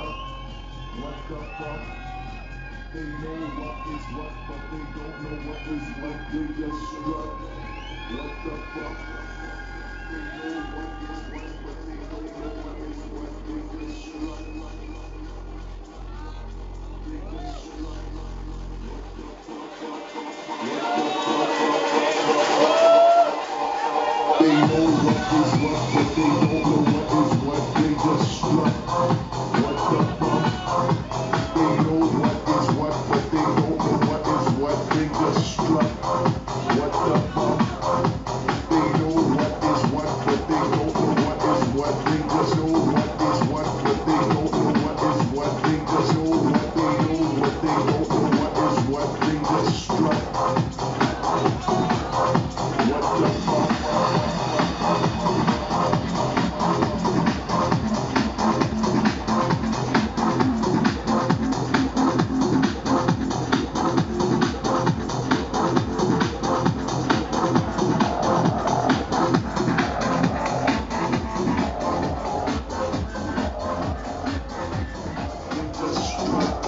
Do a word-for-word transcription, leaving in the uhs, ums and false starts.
What the fuck? They know what is what, but they don't know what is what. They just struck. What the fuck? They know what is what, but they don't know what is what. They just struck. They just struck. What the fuck? What the fuck? They know what is what, but they don't know what is what. They just struck. What the fuck? They know what is what, but they don't know what is what. They just struck. What the fuck? They know what is what, but they don't know what is what. They just know what is what, but they don't know what is what. They just know what they know, but they don't know what is what. They just struck. What the fuck? They just struck.